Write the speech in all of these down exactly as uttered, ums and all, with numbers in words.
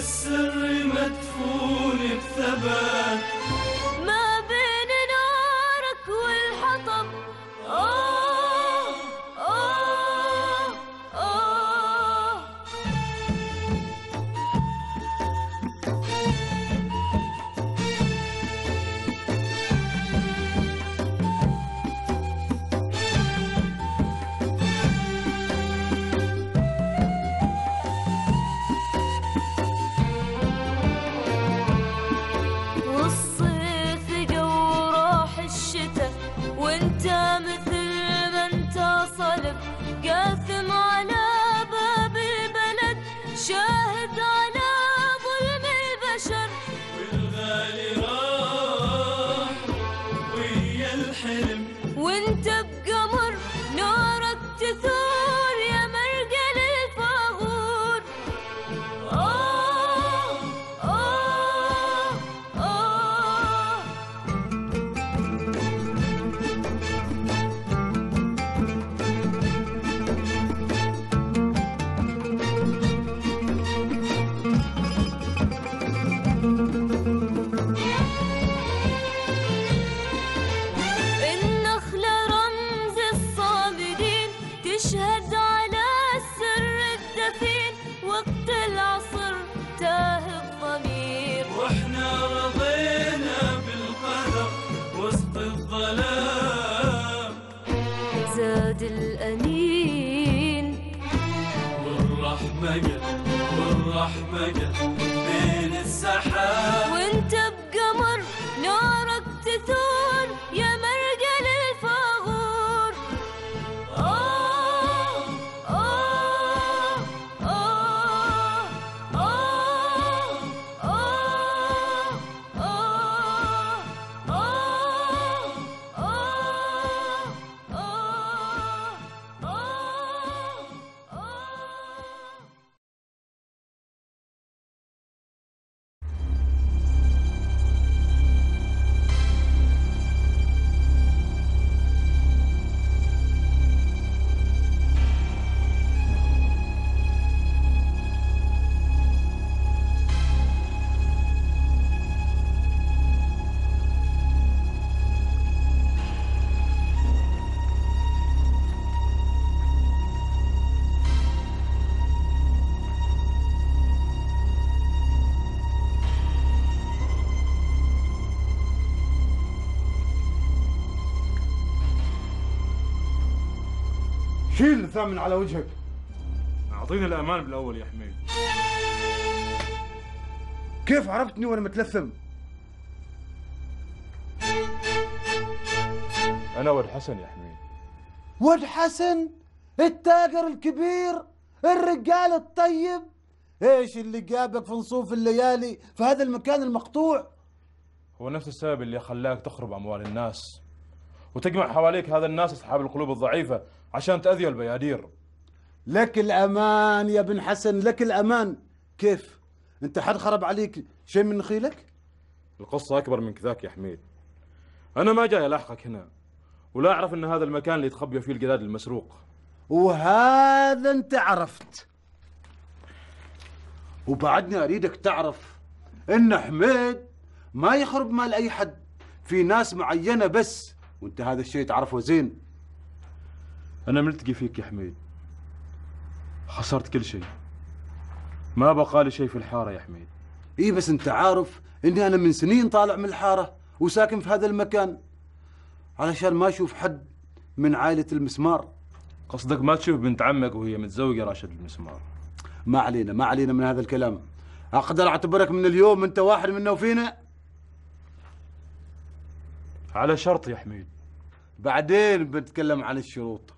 والسر مدفون بثبات ما بين نارك والحطب. آه آه آه والصيف جو راح الشتا وانت مثل ما انت صلب قاثم على باب البلد شاهد على ظلم البشر. والغالي راح ويا الحلم وانت بقمر نارك تثور يا مرقل الفاغور. آه آه آه النخلة رمز الصامدين تشهد على السر الدفين وقت العصر تاه الضمير. واحنا رضينا بالقدر وسط الظلام زاد الأنين والرحمة قد والرحمة قد بين السحاب. وانت بقمر نارك تثور يا مرقل الفاغور. آه آه آه آه آه آه آه آه آه شيل الثامن على وجهك. اعطيني الامان بالاول يا حميد. كيف عرفتني وانا متلثم؟ انا ولد حسن يا حميد. ولد حسن التاجر الكبير الرجال الطيب. ايش اللي جابك في نصوف الليالي في هذا المكان المقطوع؟ هو نفس السبب اللي خلاك تخرب اموال الناس وتجمع حواليك هذا الناس اصحاب القلوب الضعيفه عشان تاذي البيادير. لك الامان يا بن حسن، لك الامان. كيف؟ انت حد خرب عليك شيء من نخيلك؟ القصه اكبر من كذاك يا حميد. انا ما جاي الاحقك هنا ولا اعرف ان هذا المكان اللي يتخبى فيه الجداد المسروق. وهذا انت عرفت. وبعدني اريدك تعرف ان حميد ما يخرب مال اي حد، في ناس معينه بس، وانت هذا الشيء تعرفه زين. انا ملتقي فيك يا حميد، خسرت كل شيء، ما بقى لي شيء في الحاره يا حميد. اي بس انت عارف اني انا من سنين طالع من الحاره وساكن في هذا المكان علشان ما اشوف حد من عائله المسمار. قصدك ما تشوف بنت عمك وهي متزوجه راشد المسمار؟ ما علينا ما علينا من هذا الكلام. اقدر اعتبرك من اليوم انت واحد منا وفينا. على شرط يا حميد. بعدين بنتكلم عن الشروط.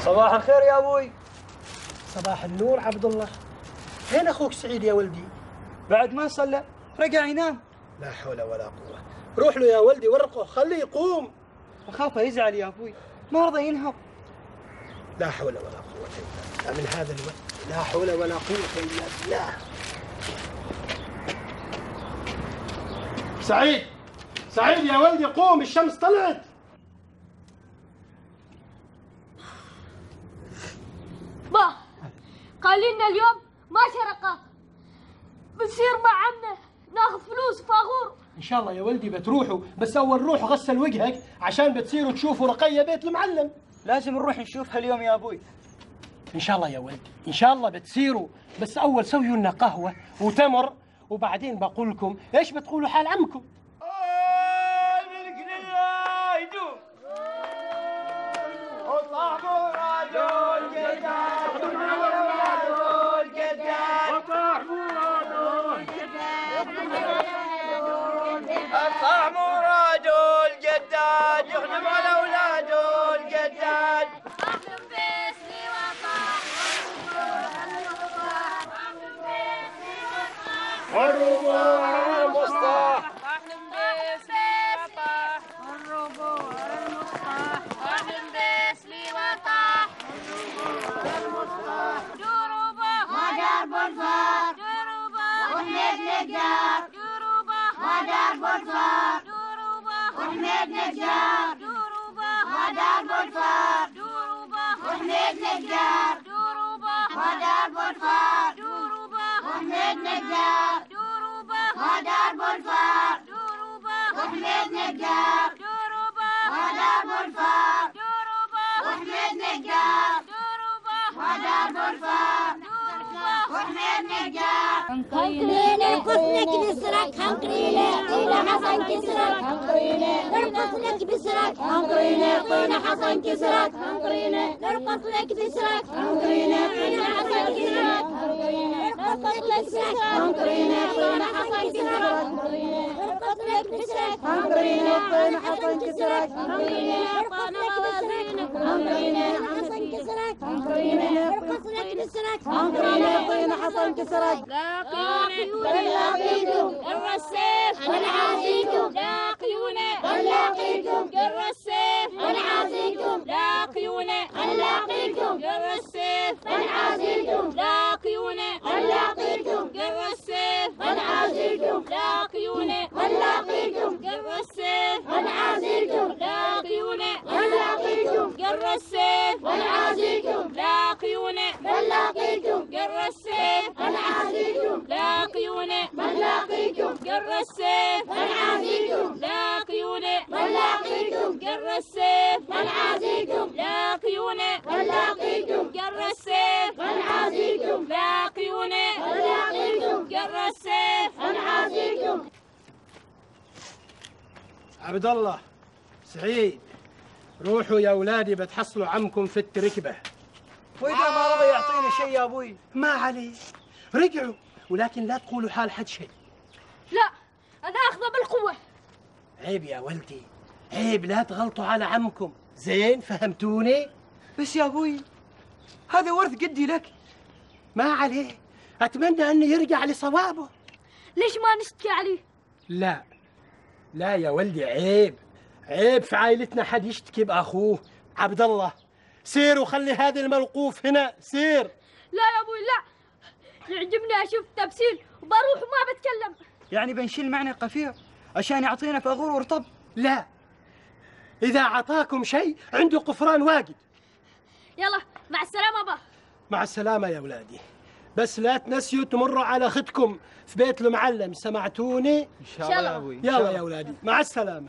صباح الخير يا ابوي. صباح النور عبد الله. فين اخوك سعيد يا ولدي؟ بعد ما صلى رجع ينام. لا حول ولا قوة. روح له يا ولدي ورقه خليه يقوم. أخاف يزعل يا أبوي ما رضى ينهض. لا حول ولا قوة إلا بالله من هذا الوقت. لا حول ولا قوة إلا بالله. سعيد سعيد يا ولدي قوم الشمس طلعت. با قال لنا اليوم ما شرقة بنصير مع عمنا ناخذ فلوس فاغور. إن شاء الله يا ولدي بتروحوا، بس أول روح غسل وجهك عشان بتصيروا تشوفوا رقية بيت المعلم. لازم نروح نشوفها اليوم يا أبوي. إن شاء الله يا ولدي إن شاء الله بتصيروا، بس أول سويوا لنا قهوة وتمر وبعدين بقول لكم إيش بتقولوا حال عمكم. اطلع مراد الجداد يخدم على اولاد الجداد. الربوع المصطح احلم باسلي وطاح الربوع المصطح احلم باسلي وطاح دروبه ودار بولفار دروبه وحميد نجار دروبه ودار بولفار دروبه وحميد نجار دروبه ودار بولفار دروبه وحميد نجار دروبه ودار بولفار دروبه وحميد نجار دروبه ودار بولفار دروبه وحميد نجار دروبه ودار بولفار دروبه وحميد نجار دروبه ودار بولفار دروبه وحميد نجار خنقرينة ارقص لك بسرك خنقرينة طينة حسن كسرك خنقرينة ارقص لك بسرك خنقرينة طينة حسن كسرك خنقرينة ارقص لك بسرك خنقرينة طينة حسن كسرك ارقص لك بسرك خنقرينة طينة حسن كسرك ارقص لك بسرك خنقرينة طينة حسن كسرك خنقرينة ارقص لك بسرك خنقرينة حسن كسرك خنقرينة ارقص لك بسرك خنقرينة طينة حسن كسرك لاقيكم جر السيف ونعازيكم لاقيونا نلاقيكم جر السيف ونعازيكم لاقيونا نلاقيكم جر السيف ونعازيكم لاقيونا نلاقيكم جر السيف ونعازيكم لاقيونا نلاقيكم جر السيف ونعازيكم لاقيونا نلاقيكم جر السيف ونعازيكم لاقيونا نلاقيكم جر السيف ونعازيكم لاقيونا نلاقيكم جر السيف ونعازيكم لاقيونا نلاقيكم جر السيف ونعازيكم لاقيونا نلاقيكم جر السيف ونعازيكم لاقيونا نلاقيكم جر السيف ونعازيكم. عبد الله سعيد روحوا يا أولادي بتحصلوا عمكم في التركبة. وإذا ما رضى يعطينا شيء يا أبوي؟ ما عليه رجعوا، ولكن لا تقولوا حال حد شيء. لا انا اخذه بالقوه. عيب يا ولدي عيب، لا تغلطوا على عمكم. زين فهمتوني؟ بس يا أبوي هذا ورث جدي لك. ما عليه، أتمنى أنه يرجع لصوابه. ليش ما نشتكي عليه؟ لا لا يا ولدي عيب عيب في عائلتنا حد يشتكي بأخوه. عبد الله سير وخلي هذا الملقوف هنا، سير. لا يا ابوي لا، يعجبني اشوف تمثيل وبروح وما بتكلم. يعني بنشيل معنا قفير عشان يعطينا فغور ورطب؟ لا، إذا عطاكم شيء عنده قفران واجد. يلا مع السلامة با. مع السلامة يا أولادي، بس لا تنسيوا تمروا على أختكم في بيت المعلم، سمعتوني؟ إن شاء الله يا أبوي. يلا يا أولادي مع السلامة.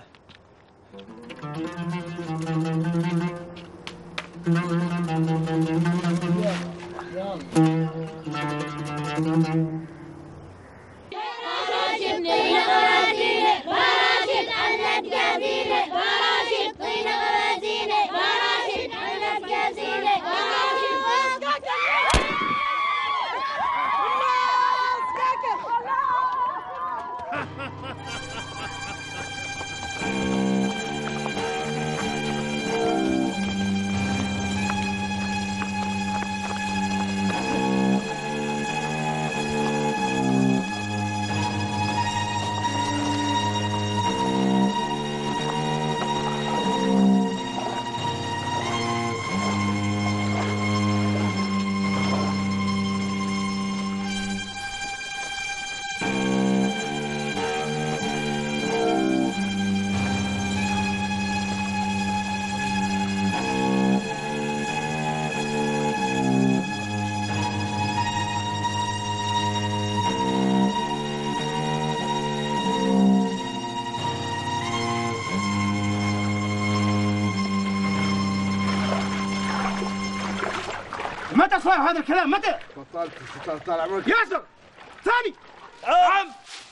متى صار هذا الكلام؟ متى؟ بطلت طال عمرك. ياسر ثاني. نعم.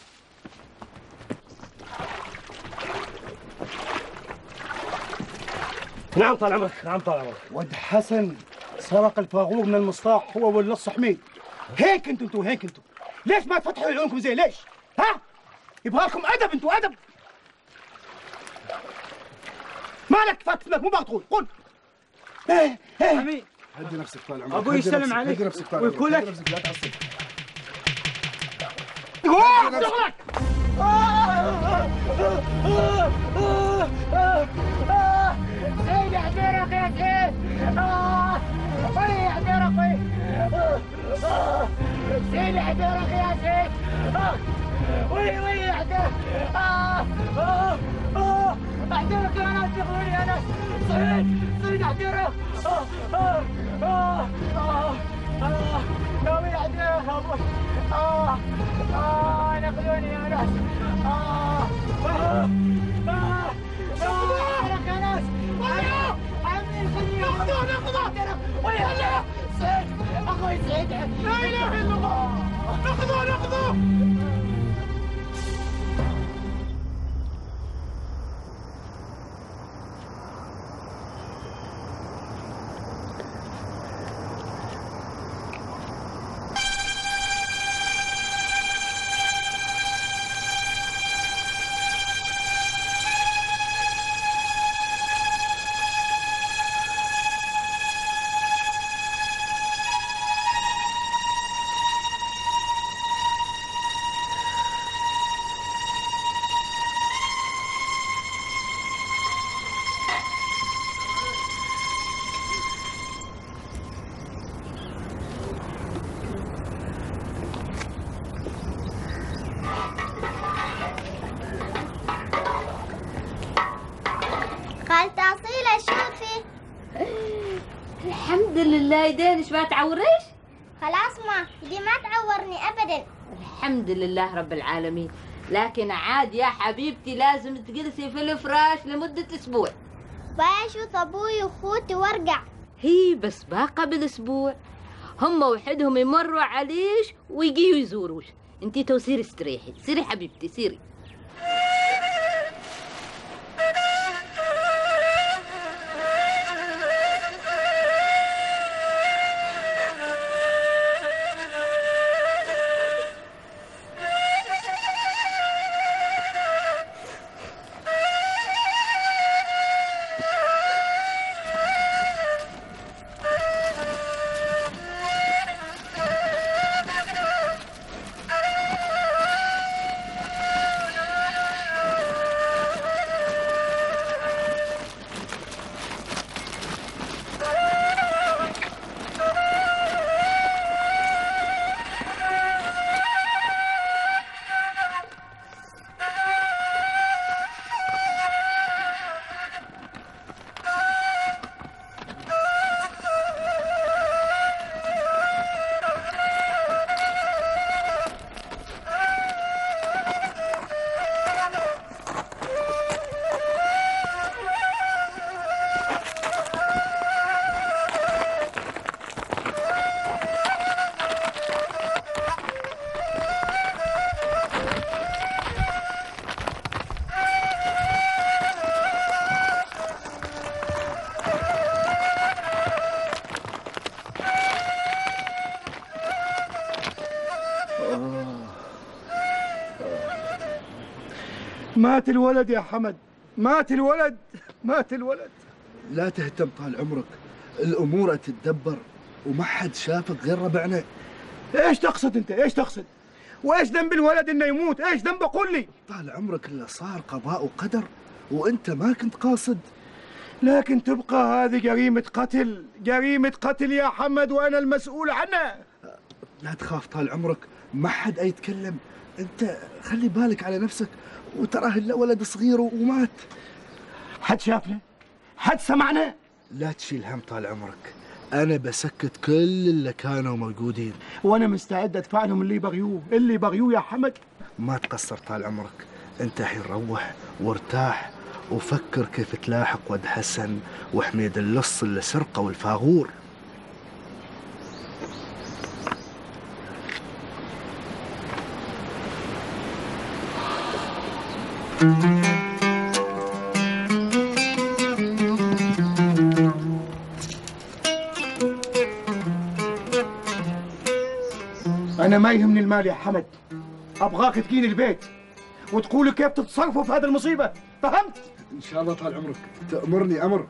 نعم طال عمرك، نعم طال عمرك. ود حسن سرق الفاغور من المصطاح هو واللص حميد. هيك انتوا انتوا هيك انتوا. ليش ما تفتحوا عيونكم زي ليش؟ ها؟ يبغى لكم ادب انتوا ادب. مالك فاتت مو بغطول قول. ايه ايه حميد هدي نفسك طال عمرك. ابوي يسلم عليك هدي نفسك طال عمرك. ويقول لك هدي نفسك لا تعصب. قول شغلك. سيدي احضرك يا سيد. وي احضرك وي. سيدي احضرك يا سيد. وي وي احضرك. احضرك يا ناس ياخذوني يا ناس. سيد سيد احضرك. يا وي احضرك يا ابوي. آه آه نقذوني يا ناس. آه آه آه أحرق يا ناس. ويا عمي خليني نقذوه نقذوه ويا سيد أخوي سيد. لا إله إلا الله. نقذوه نقذوه. خالتة أصيلة شوفي. الحمد لله يدينش ما تعوريش. خلاص ما دي ما تعورني أبدا. الحمد لله رب العالمين. لكن عاد يا حبيبتي لازم تجلسي في الفراش لمدة أسبوع. باشوف أبوي وأخوتي وارجع. هي بس باقى بالأسبوع. هم وحدهم يمروا عليش ويجيوا يزوروش. انتي تو سيري استريحي سيري حبيبتي سيري. مات الولد يا حمد. مات الولد. مات الولد. لا تهتم طال عمرك. الأمور تتدبر وما حد شافك غير ربعنا. ايش تقصد انت؟ ايش تقصد؟ وايش ذنب الولد انه يموت؟ ايش ذنبه قول لي؟ طال عمرك اللي صار قضاء وقدر وانت ما كنت قاصد. لكن تبقى هذه جريمة قتل. جريمة قتل يا حمد وانا المسؤول عنها. لا تخاف طال عمرك ما حد يتكلم. انت خلي بالك على نفسك وتراه الا ولد صغير ومات. حد شافنا؟ حد سمعنا؟ لا تشيل هم طال عمرك. انا بسكت كل اللي كانوا موجودين وانا مستعد ادفع لهم اللي بغيوه اللي بغيوه يا حمد. ما تقصر طال عمرك. انت الحين روح وارتاح وفكر كيف تلاحق ود حسن وحميد اللص اللي سرقوا الفاغور. أنا ما يهمني المال يا حمد، أبغاك تجيني البيت وتقول كيف تتصرفوا في هذه المصيبة، فهمت؟ إن شاء الله طال عمرك، تأمرني أمر.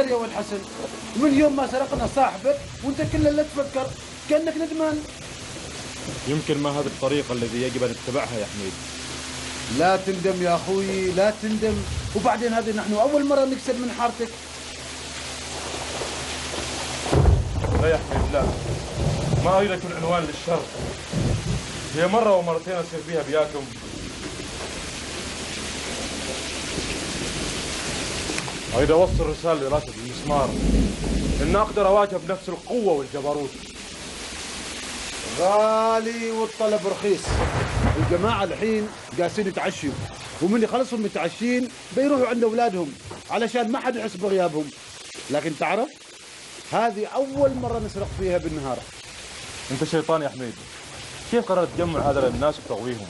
خير يا ولد حسن، من يوم ما سرقنا صاحبك وانت كل اللي تفكر كأنك ندمان. يمكن ما هذه الطريقة الذي يجب أن نتبعها يا حميد. لا تندم يا أخوي، لا تندم. وبعدين هذه نحن أول مرة نكسب من حارتك. لا يا حميد لا، ما أريد أكون عنوان للشر. هي مرة ومرتين أصير فيها بياكم. أريد أوصل رسالة لراشد المسمار إن أقدر أواجه بنفس القوة والجبروت. غالي والطلب رخيص. الجماعة الحين قاسين يتعشوا، ومن يخلصوا متعشين بيروحوا عند أولادهم علشان ما حد يحس بغيابهم. لكن تعرف هذه أول مرة نسرق فيها بالنهار. أنت شيطان يا حميد، كيف قررت تجمع هذول الناس وتغويهم؟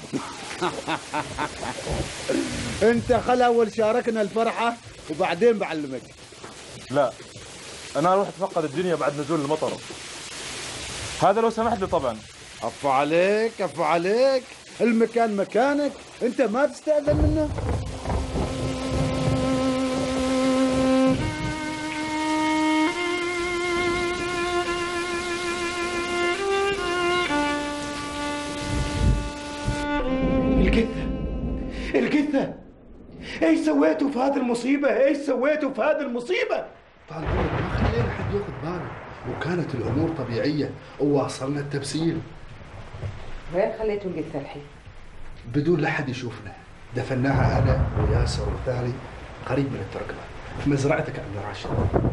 أنت خل أول شاركنا الفرحة وبعدين بعلمك. لا، أنا أروح أتفقد الدنيا بعد نزول المطر. هذا لو سمحت لي طبعا. عفو عليك عفو عليك، المكان مكانك، أنت ما تستأذن منه. القثة القثة، ايش سويتوا في هذه المصيبة؟ ايش سويتوا في هذه المصيبة؟ طال عمرك ما خلينا حد ياخذ باله، وكانت الامور طبيعية وواصلنا التبسيل. وين خليتوا القثة الحين؟ بدون لا حد يشوفنا، دفناها انا وياسر وثاني قريب من الترقبة في مزرعتك عند راشد.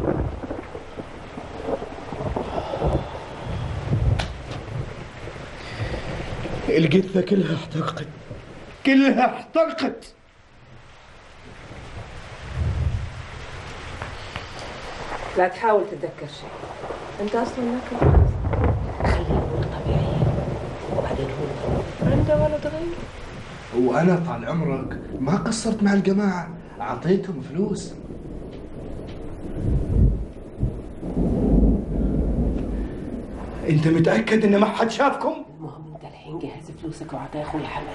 القثة كلها احترقت، كلها احترقت. لا تحاول تتذكر شيء، انت اصلا ما كنت خلي الامور طبيعيه، وبعدين هو عنده ولد غيره. وانا طال عمرك ما قصرت مع الجماعة، اعطيتهم فلوس. انت متأكد ان ما حد شافكم؟ المهم انت الحين جهز فلوسك واعطي اخوي حمد.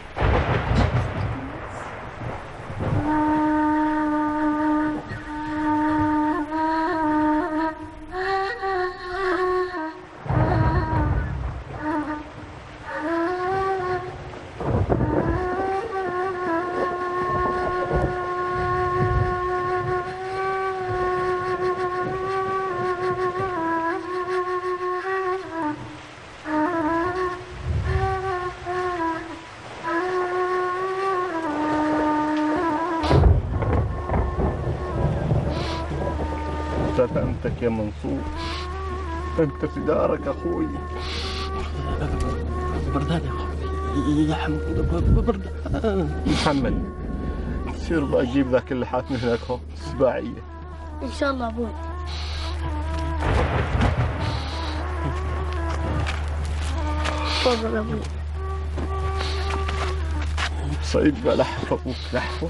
فهمتك يا منصور، انت في دارك اخوي. بردان يا اخوي يا حمد، بردان. محمد سير بجيب ذاك اللحات من هناك هو سباعية. ان شاء الله ابوي. تفضل ابوي. سعيد بلحف ابوك لحفه.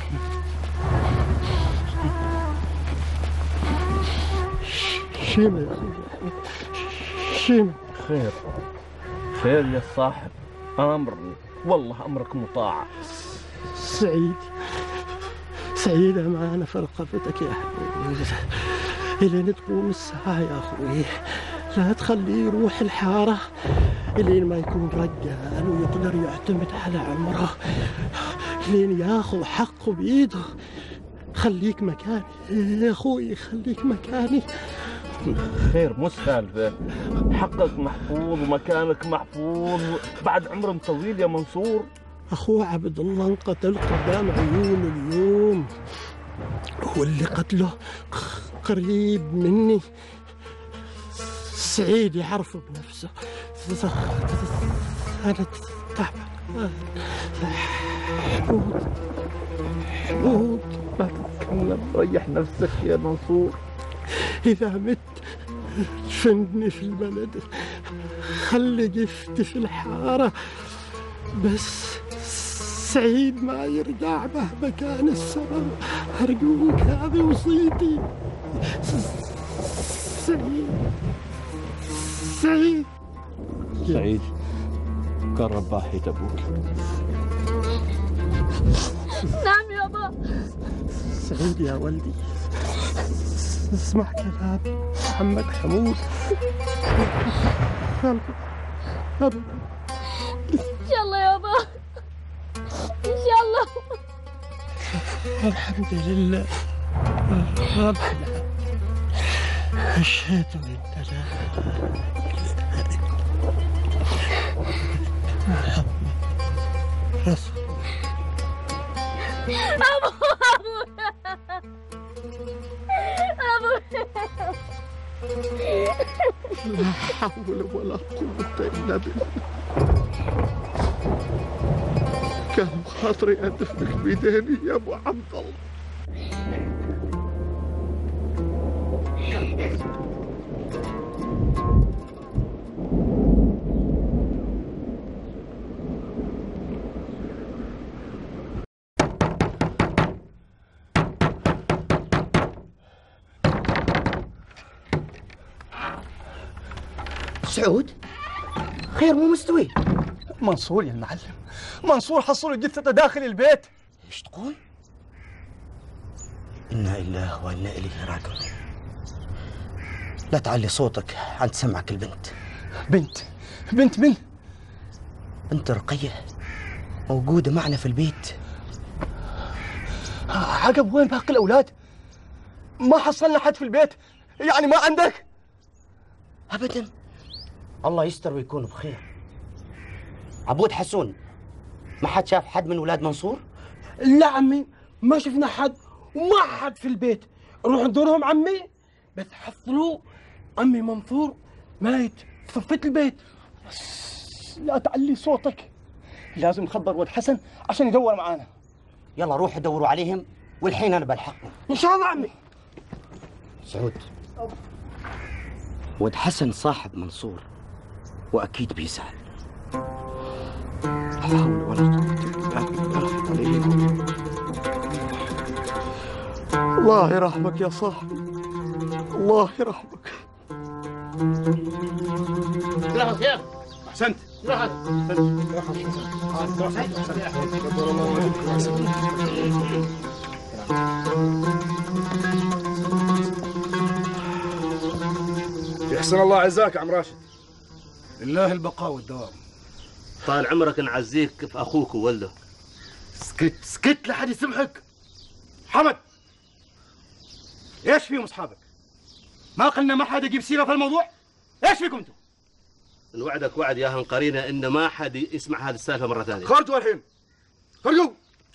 شيمة يا أخي، شيمة. خير خير يا صاحب، أمرني والله أمرك مطاع. سعيد سعيد أمانة في رقبتك يا حبيبي، إلين تقوم الساعة يا أخوي، لا تخليه يروح الحارة إلين ما يكون رجال ويقدر يعتمد على عمره، إلين ياخذ حقه بإيده. خليك مكاني يا أخوي، خليك مكاني. خير مو سالفة، حقك محفوظ ومكانك محفوظ بعد عمر طويل يا منصور. أخوه عبد الله انقتل قدام عيونه اليوم، هو اللي قتله قريب مني. سعيد يعرفه بنفسه. أنا تعبان. حمود حمود ما تتكلم، ريح نفسك يا منصور. إذا مت دفني في البلد، خلي جفتي في الحارة، بس سعيد ما يرجع مهما كان السبب. أرجوك هذه وصيتي. سعيد سعيد سعيد قرب باحية أبوك. نعم يابا. سعيد يا ولدي، اسمع كلام عمك حمود. إن شاء الله يابا، إن شاء الله. الحمد لله رب العالمين. أشهد أن لا إله إلا محمد رسول أبو أبو أبو لا حول ولا قوة إلا بالله. كان خاطري أدفنك بيديني يا أبو عبد الله. سعود خير مو مستوي؟ منصور يا المعلم، منصور حصلوا جثته داخل البيت. ايش تقول؟ إنا لله وإنا إليه راجعون. لا تعلي صوتك عن تسمعك البنت. بنت؟ بنت من؟ بنت رقية موجودة معنا في البيت. عقب وين باقي الأولاد؟ ما حصلنا حد في البيت، يعني ما عندك؟ أبدا، الله يستر ويكونوا بخير. عبود حسون، ما حد شاف حد من ولاد منصور؟ لا عمي، ما شفنا حد وما حد في البيت. روح ندورهم عمي، بس حصلوا عمي منصور ميت في صفة البيت. بس لا تعلي صوتك، لازم نخبر ولد حسن عشان يدور معانا. يلا روحوا دوروا عليهم والحين أنا بلحقهم. إن شاء الله عمي. سعود، ولد حسن صاحب منصور وأكيد بيزعل. لا حول ولا قوة إلا بالله. الله يرحمك يا صاحبي، الله يرحمك. لا خير. أحسنت. لا يحسن الله عزاك يا عم راشد. لله البقاء والدوام. طال عمرك نعزيك في اخوك وولده. سكت سكت لحد يسمحك. حمد، ايش فيهم اصحابك؟ ما قلنا ما حد يجيب سيره في الموضوع؟ ايش فيكم انتم؟ نوعدك وعد يا هنقرينه ان ما حد يسمع هذه السالفه مره ثانيه. خرجوا الحين، خرجوا.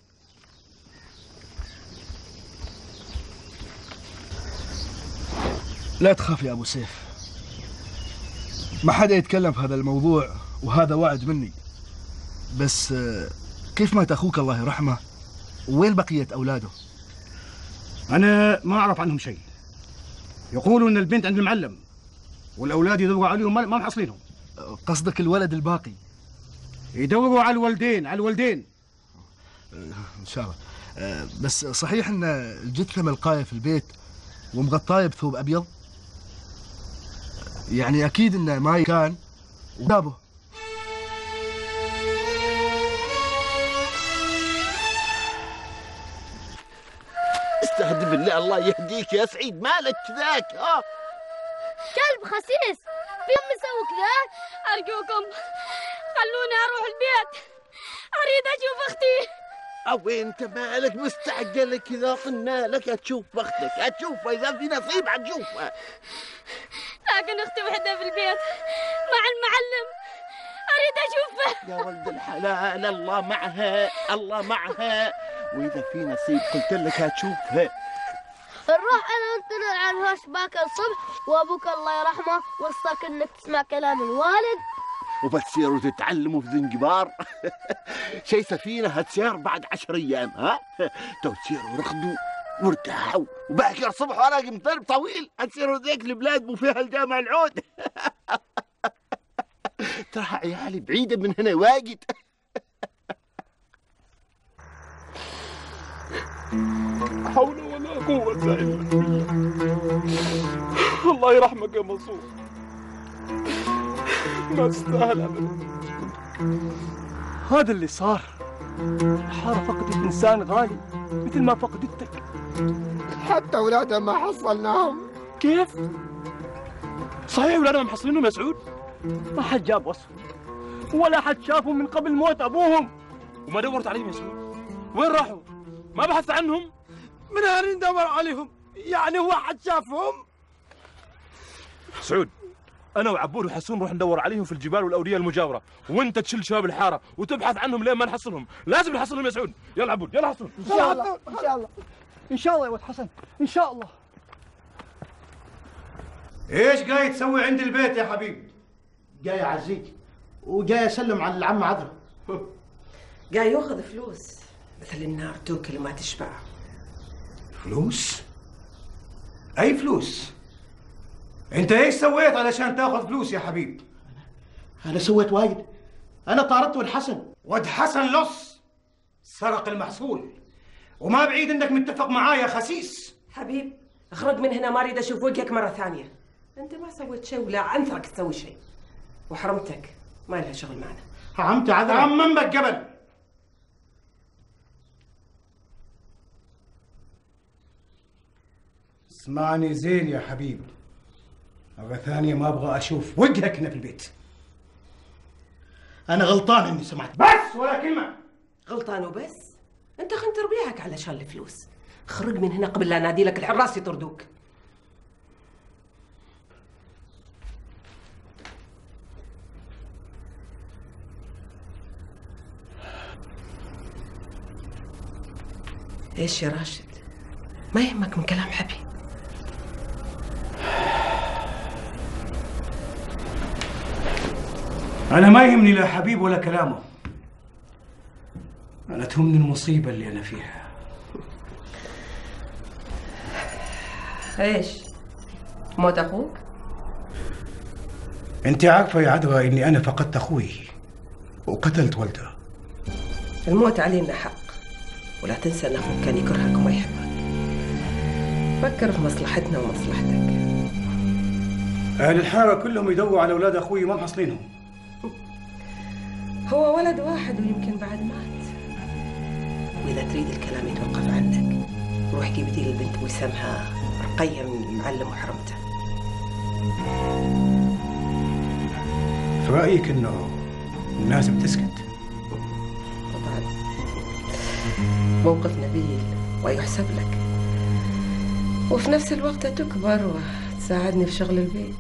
لا تخاف يا ابو سيف، ما حدا يتكلم في هذا الموضوع وهذا وعد مني. بس كيف مات اخوك الله يرحمه؟ وين بقيه اولاده؟ انا ما اعرف عنهم شيء. يقولوا ان البنت عند المعلم والاولاد يدوروا عليهم ما محصلينهم. قصدك الولد الباقي؟ يدوروا على الولدين، على الولدين ان شاء الله. بس صحيح ان الجثه ملقايه في البيت ومغطايه بثوب ابيض؟ يعني اكيد انه ما كان وجابه. استهد بالله، الله يهديك يا سعيد، مالك ذاك؟ ها كلب خسيس، في يوم مسوي كذا؟ أرجوكم خلوني أروح البيت، أريد أشوف أختي. أو أنت مالك مستعجل كذا؟ قلنا لك هتشوف أختك، هتشوفها إذا في نصيب هتشوفها. لكن أختي وحدة في البيت مع المعلم، أريد أشوفه. يا ولد الحلال، الله معها، الله معها، وإذا في نصيب قلت لك هتشوفها. نروح أنا وأنت على الهوش باكر الصبح، وأبوك الله يرحمه وصاك إنك تسمع كلام الوالد، وبتصيروا تتعلموا في زنجبار. شي سفينة هتسير بعد عشر أيام، ها؟ تو تصيروا رخدوا وارتاحوا، وباكر الصبح وراقي مطرب طويل هتصيروا ذيك البلاد مو فيها الجامع العود. ترى عيالي بعيدة من هنا واجد. حول ولا قوة إلا بالله. الله يرحمك يا منصور، ما تستاهل أبدا. هذا اللي صار. الحارة فقدت إنسان غالي مثل ما فقدتك. حتى أولادها ما حصلناهم. كيف؟ صحيح ولادنا محصلينهم يا سعود؟ ما حد جاب وصف ولا حد شافهم من قبل موت ابوهم. وما دورت عليهم يا سعود؟ وين راحوا؟ ما بحثت عنهم؟ من هل ندور عليهم؟ يعني هو حد شافهم؟ سعود، انا وعبود وحسون نروح ندور عليهم في الجبال والاوديه المجاوره، وانت تشل شباب الحاره وتبحث عنهم لين ما نحصلهم. لازم نحصلهم يا سعود. يلا عبود، يلا حسون. ان شاء الله ان شاء الله ان شاء الله يا ولد حسن، ان شاء الله. ايش جاي تسوي عند البيت يا حبيبي؟ جاي اعزيك وجاي اسلم على العم عذرا. جاي ياخذ فلوس مثل النار توكل وما تشبع. فلوس؟ اي فلوس؟ انت ايش سويت علشان تاخذ فلوس يا حبيبي؟ انا سويت وايد. انا طاردت ولد حسن. ولد حسن لص سرق المحصول، وما بعيد انك متفق معايا يا خسيس. حبيب اخرج من هنا، ما اريد اشوف وجهك مره ثانيه. انت ما سويت شيء ولا عنثرك تسوي شيء، وحرمتك ما لها شغل معنا. عمت عذرا عمم بك قبل. اسمعني زين يا حبيب، مرة ثانية ما ابغى اشوف وجهك هنا في البيت. انا غلطان اني سمعت. بس ولا كلمة. غلطان وبس؟ انت خنت تربيعك علشان الفلوس. خرج من هنا قبل لا انادي لك الحراس يطردوك. ايش يا راشد؟ ما يهمك من كلام حبيب؟ أنا ما يهمني لا حبيب ولا كلامه. أنا تهمني المصيبة اللي أنا فيها. ايش؟ موت أخوك؟ أنت عارفة يا عذرا إني أنا فقدت أخوي وقتلت ولده. الموت علينا حق، ولا تنسى أن أخوك كان يكرهك وما يحبك. فكر في مصلحتنا ومصلحتك. أهل الحارة كلهم يدوروا على أولاد أخوي ما محصلينهم. هو ولد واحد ويمكن بعد مات. وإذا تريد الكلام يتوقف عندك، روح جيب لي البنت وسمها رقية من المعلم وحرمته. في رأيك إنه الناس بتسكت؟ طبعا موقف نبيل ويحسب لك، وفي نفس الوقت تكبر وتساعدني في شغل البيت.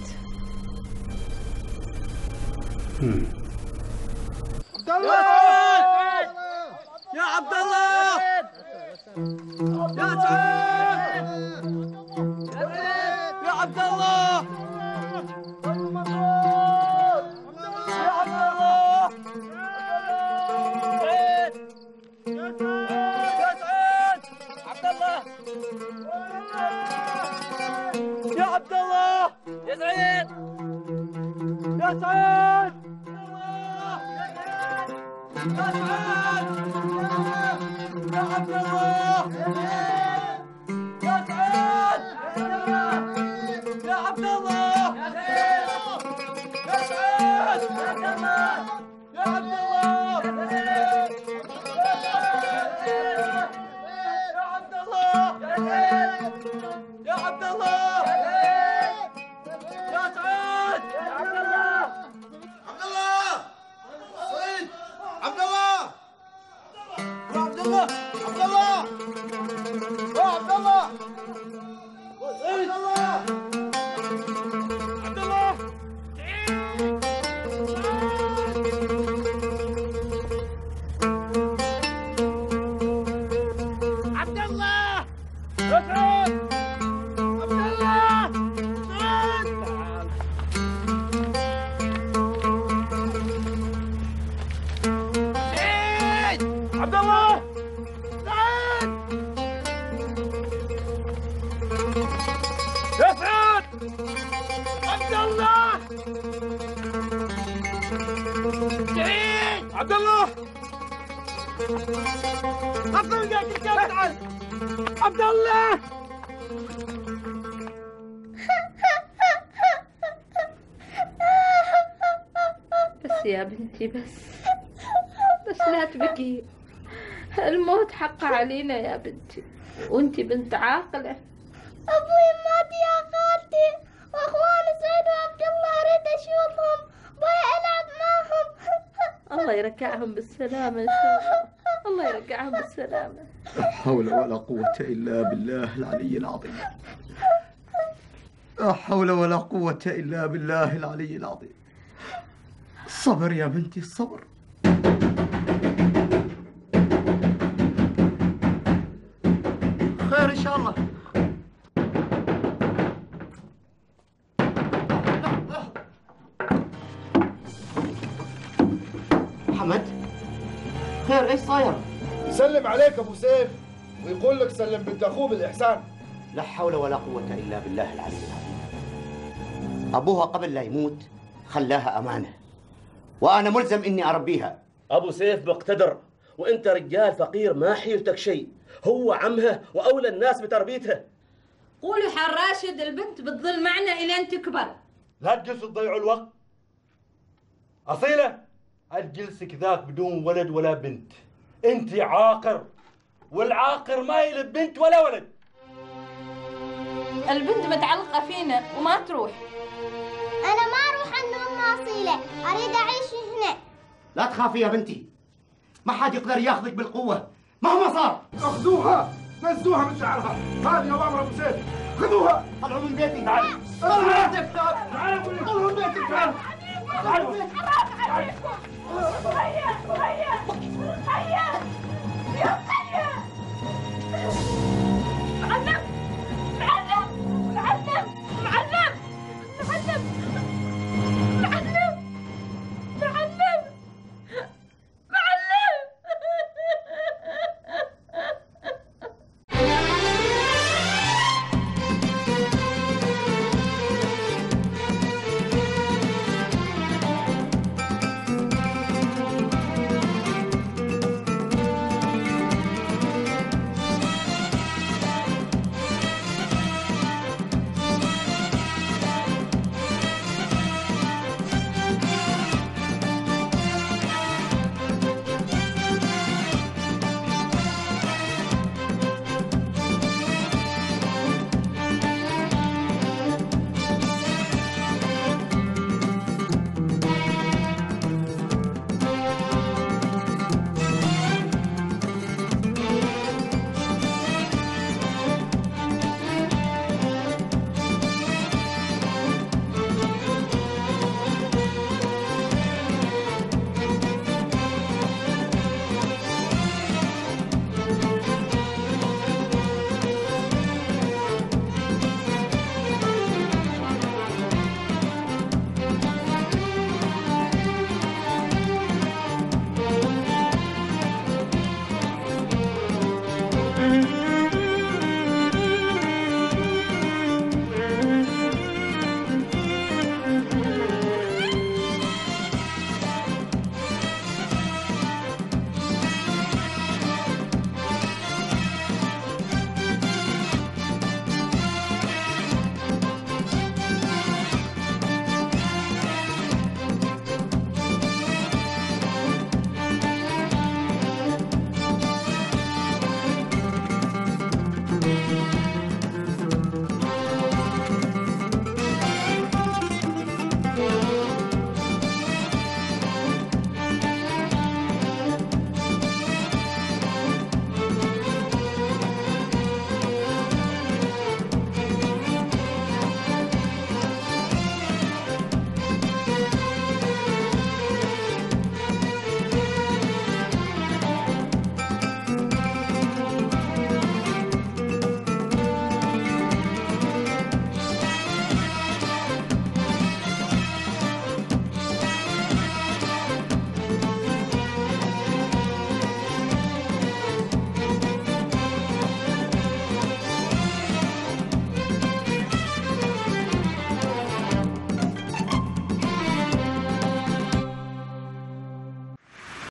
هم. يا عبد الله يا سعيد يا عبد الله يا عبد الله يا سعيد عبد الله يا عبد الله يا سعيد يا سعيد يا عبد الله يا سعيد يا عبد الله يا سعيد يا عبد الله يا عبد الله يا عبد الله يا سعيد عبد الله عبد الله صيد عبد الله يا عبد الله عبد الله يا عبد الله عبد الله عبد الله عبد الله يا سعود عبد الله سعود عبد الله سعيد يا سعود عبد الله سعيد عبد الله أفضل جاك الكابتن تعال عبد الله بس يا بنتي بس بس لا تبكي. الموت حق علينا يا بنتي، وانتي بنت عاقلة أبوي مات يا خالتي، وأخواني سعيد وعبد الله أريد أشوفهم، بوي ألعب معهم. الله يرجعهم بالسلامة إن شاء الله، الله يرجعهم بالسلامة. لا حول ولا قوة إلا بالله العلي العظيم. لا حول ولا قوة إلا بالله العلي العظيم. الصبر يا بنتي الصبر. خير إن شاء الله. محمد خير ايش صاير؟ يسلم عليك ابو سيف ويقول لك سلم بنت اخوه بالاحسان. لا حول ولا قوة إلا بالله العلي العظيم. أبوها قبل لا يموت خلاها أمانة، وأنا ملزم إني أربيها. ابو سيف مقتدر، وانت رجال فقير ما حيلتك شيء، هو عمها واولى الناس بتربيتها. قولوا حال راشد البنت بتظل معنا الين تكبر. لا تجلسوا تضيعوا الوقت. أصيلة أجلسك ذاك بدون ولد ولا بنت، أنت عاقر، والعاقر ما يلد بنت ولا ولد. البنت متعلقة فينا وما تروح. أنا ما أروح عند أم أصيلة، أريد أعيش هنا. لا تخافي يا بنتي، ما حد يقدر ياخذك بالقوة مهما صار. اخذوها، نزوها من شعرها، هذه أوامر أبو سيف، خذوها. طلعوا من بيتي. تعالي. طلعوا من بيتك، تعالوا طلعوا من بيتك، تعالوا. تعالوا. حرام عليكم. هيا هيا هيا